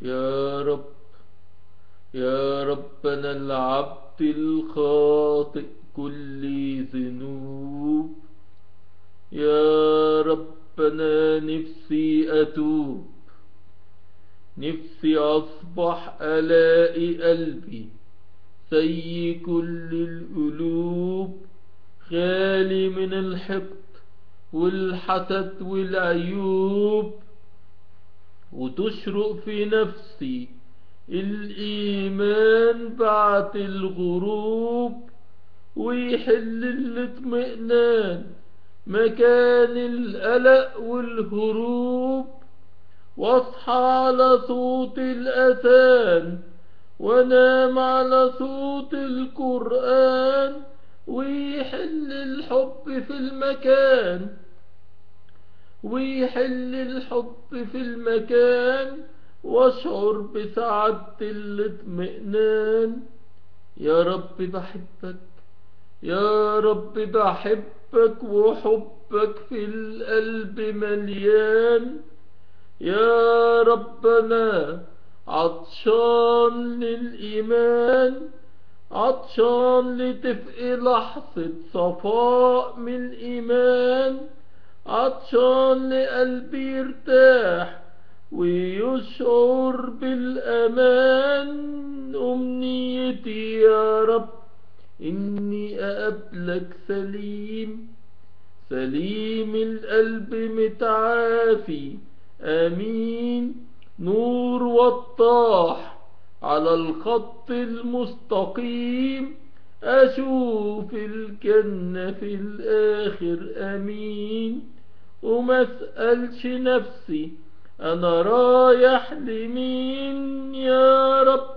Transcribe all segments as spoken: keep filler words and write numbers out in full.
يا رب، يا ربنا العبد الخاطئ كل ذنوب. يا ربنا نفسي أتوب، نفسي أصبح ألاقي قلبي سي كل القلوب، خالي من الحقد والحسد والعيوب، وتشرق في نفسي الإيمان بعد الغروب، ويحل الاطمئنان مكان القلق والهروب، واصحى على صوت الأذان وانام على صوت القرآن، ويحل الحب في المكان ويحل الحب في المكان واشعر بسعادة الاطمئنان. يا رب بحبك، يا رب بحبك، وحبك في القلب مليان. يا ربنا عطشان للإيمان، عطشان لتفق لحظة صفاء من الإيمان، عطشان لقلبي يرتاح ويشعر بالأمان. أمنيتي يا رب إني أقابلك سليم، سليم القلب متعافي، آمين. نور وضاح على الخط المستقيم، أشوف الجنة في الآخر، آمين. وما أسألش نفسي أنا رايح لمين. يا رب،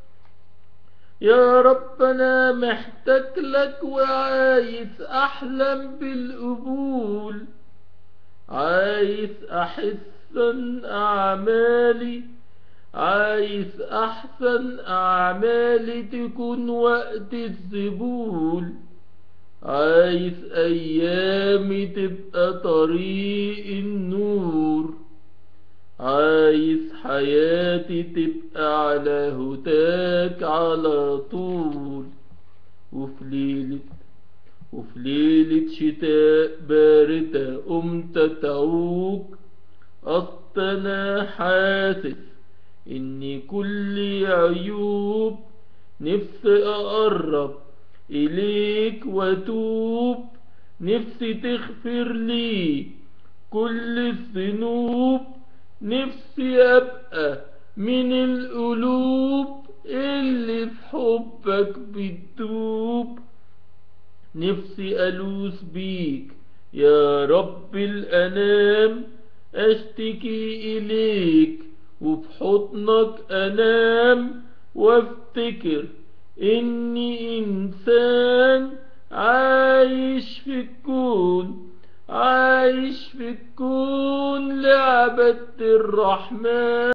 يا رب أنا محتاج لك، وعايز أحلم بالقبول، عايز أحسن أعمالي، عايز أحسن أعمالي تكون وقت الذبول، عايز أيامي تبقى طريق النور، عايز حياتي تبقى على هداك على طول. وفي ليلة وفي ليلة شتاء باردة قمت أدعوك، أصل أنا حاسس إني كل عيوب، نفسي أقرب إليك وأتوب، نفسي تغفر لي كل الذنوب، نفسي أبقى من القلوب اللي في حبك بتدوب، نفسي ألوذ بيك يا رب الأنام، أشتكي إليك وفي حضنك أنام، وافتكر إني إنسان عايش في الكون، عايش في الكون لعبد الرحمن.